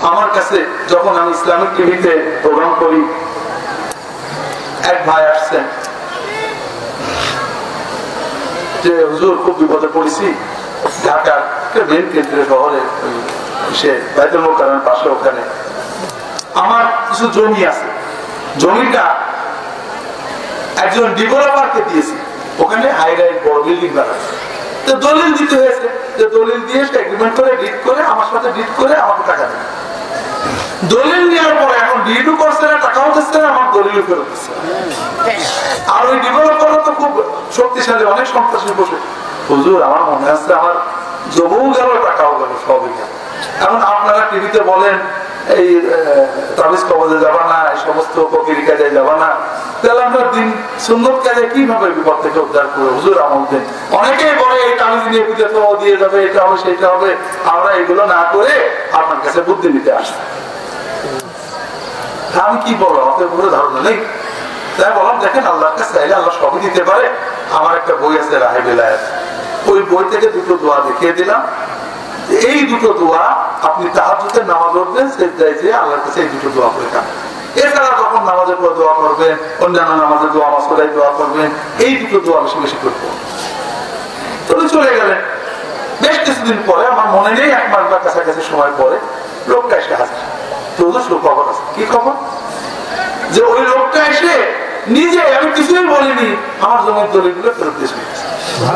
আমার কাছে যখন আমি ইসলামিক টিভিতে প্রোগ্রাম করি, এক ভাই আসছেন যে হুজুর খুব বিপদে পড়েছি, ঢাকার মেন কেন্দ্রীয় শহরে সে বাইতুল মোকাররমের পাশে, ওখানে আমার কিছু জমি আছে, জমিটা একজন ডেভেলপারকে দিয়েছি, ওখানে হাই রাইজ বড় বিল্ডিং বানাচ্ছে। তো দলিল দিতে হয়েছে, যে দলিল দিয়ে এগ্রিমেন্ট করে ডিড করে আমার সাথে ডিড করে আমাকে টাকা দেবে। দলিল নেওয়ার পরে এখন ডিডও করছে না, টাকাও দিচ্ছে না, আমার দলিল ফেরত দিচ্ছে। আর ওই ডেভেলপারও তো খুব শক্তিশালী, অনেক সন্ত্রাসী বসে। হুজুর আমার মনে আছে আমার জমিও গেল, টাকাও গেল, সবই গেল। এখন আপনারা টিভিতে বলেন এই তাবিজ কবজে যাবা না, এই সমস্ত ফকিরি কাজে যাবা না, তাহলে আমরা দিন সুন্নত কাজে কিভাবে বিপদ থেকে উদ্ধার করবো? হুজুর আমল দেন। অনেকেই বলে এই তাবিজ নিয়ে বিদেশ দিয়ে যাবে, এটা হবে সেটা হবে, আমরা এগুলো না করে আপনার কাছে বুদ্ধি নিতে আসছি। আমি কি বলবো, আমাদের কোনো ধারণা নেই। তাই বললাম দেখেন আল্লাহর কাছে চাইলে আল্লাহ সবই দিতে পারে। আমার একটা বই আছে রাহে বেলায়েত, ওই বই থেকে দুটো দোয়া দেখিয়ে দিলাম। এই দুটো দোয়া আপনি তাহাজ্জুদের নামাজ পড়বেন, সেজদায় যেয়ে আল্লাহর কাছে এই দুটো দোয়া করে খান। এছাড়া যখন নামাজের পর দোয়া করবেন, অন্যান্য নামাজের দোয়া মাসুরাই দোয়া করবেন, এই দুটো দোয়া বেশি বেশি করবো। তুমি চলে গেলেন, বেশ কিছুদিন পরে, আমার মনে নেই, এক মাস বা কাছাকাছি সময় পরে লোকটা এসে হাজির। তো খবর আছে, কি খবর? যে ওই লোকটা এসে নিজে, আমি কিছুই বলিনি, আমার জমির দলিলগুলো ফেরত দিয়ে শুনেছি।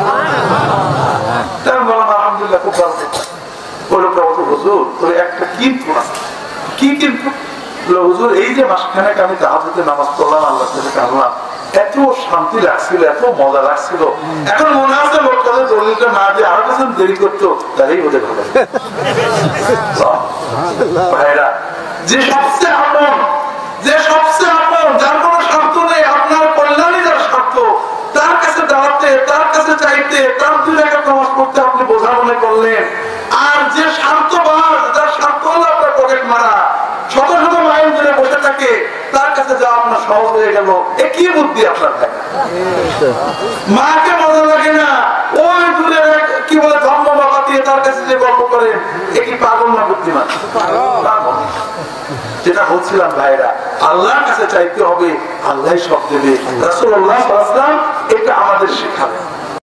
বললাম আলহামদুলিল্লাহ, খুব ভালো। ওই লোকটা বলতো হুজুর তোর একটা কিন্তু আছে। কি কিন্তু? হুজুর এই যে মাসখানেক আমি তাহাজ্জুদের নামাজ পড়লাম, আল্লাহর কাছে কাঁদলাম, এত শান্তি লাগছিল, এত মজা লাগছিল। এখন মনে আছে লোকটা দলিলটা না দিয়ে আরো কিছু দেরি করতো, তাহলেই হতে পারে। ভাইরা, যে সবচেয়ে আপন, যে সবচেয়ে আপন, যার কোনো স্বার্থ নেই, আপনার কল্যাণই যার স্বার্থ, তার কাছে দাঁড়াতে, তার কাছে চাইতে, তার দুই টাকা নামাজ পড়তে আপনি বোঝা মনে করলেন। আর যে স্বার্থবান, যার স্বার্থ হলো আপনার পকেট মারা, শত শত মাইল ধরে বসে থাকে, তার কাছে যাওয়া আপনার সহজ হয়ে গেল। এ কি বুদ্ধি আপনার? মাকে মজা লাগে না, ওই দূরে কি বলে ধর্ম বাবা দিয়ে তার কাছে যে গল্প করেন, এ কি পাগল না বুদ্ধিমান? যেটা বলছিলাম ভাইরা, আল্লাহর কাছে চাইতে হবে, আল্লাহ সব দেবে। রাসূলুল্লাহ সাল্লাল্লাহু আলাইহি ওয়াসাল্লাম এটা আমাদের শেখাবেন।